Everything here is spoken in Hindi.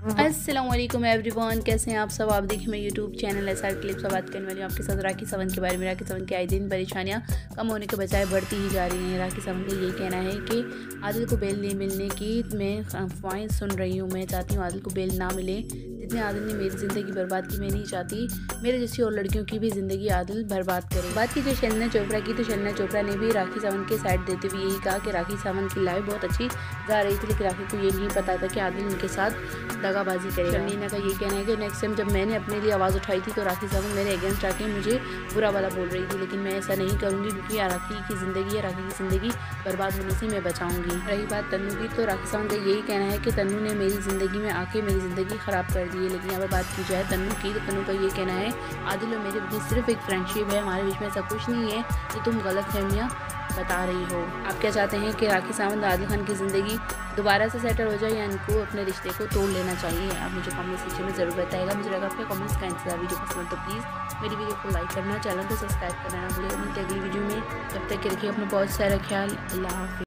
अस्सलाम वालेकुम एवरीवन, कैसे हैं आप सब। आप देखिए मैं यूट्यूब चैनल SR क्लिप से बात करने वाली हूँ आपके साथ राखी सावंत के बारे में। राखी सावंत की आए दिन परेशानियाँ कम होने के बजाय बढ़ती ही जा रही हैं। राखी सावंत का यही कहना है कि आदिल को बेल नहीं मिलने की मैं अफवाहें सुन रही हूँ। मैं चाहती हूँ आदिल को बेल ना मिले। जितने आदिल ने मेरी ज़िंदगी बर्बाद की, मैं नहीं चाहती मेरे जैसी और लड़कियों की भी ज़िंदगी आदिल बर्बाद करे। बात की जो शन्ना चोपड़ा की, तो शन्ना चोपड़ा ने भी राखी सावंत के साइड देते हुए यही कहा कि राखी सावंत की लाइफ बहुत अच्छी जा रही थी, लेकिन राखी को ये नहीं पता था कि आदिल उनके साथ दगाबाजी करेगा। शर्मीना का ये कहना है कि नेक्स्ट टाइम जब मैंने अपने लिए आवाज़ उठाई थी तो राखी सावंत मेरे अगेंस्ट आके मुझे बुरा वाला बोल रही थी, लेकिन मैं ऐसा नहीं करूँगी क्योंकि राखी की ज़िंदगी है, राखी की ज़िंदगी बर्बाद होने से मैं बचाऊँगी। रही बात तन्नू की, तो राखी सावंत का यही कहना है कि तन्नू ने मेरी ज़िंदगी में आके मेरी ज़िंदगी ख़राब कर दी है। लेकिन यहाँ पर बात की जाए तन्नू की, तो तन्नू का ये कहना है आदिल और मेरे बीच सिर्फ एक फ्रेंडशिप है, हमारे बीच में ऐसा कुछ नहीं है जो तुम गलत फहमियाँ बता रही हो। आप क्या चाहते हैं कि राखी सावंत आदिल खान की ज़िंदगी दोबारा से सेटल हो जाए या इनको अपने रिश्ते को तोड़ लेना चाहिए? आप मुझे कमेंट सेक्शन में ज़रूर बताइएगा। मुझे लगा आपके कमेंट्स का इंतजार। वीडियो पसंद तो प्लीज़ मेरी वीडियो को लाइक करना, चैनल को सब्सक्राइब करना ना भूलिएगा। मिलते अगली वीडियो में, तब तक के रखिए अपना बहुत सारा ख्याल। अल्लाह हाफ़िज़।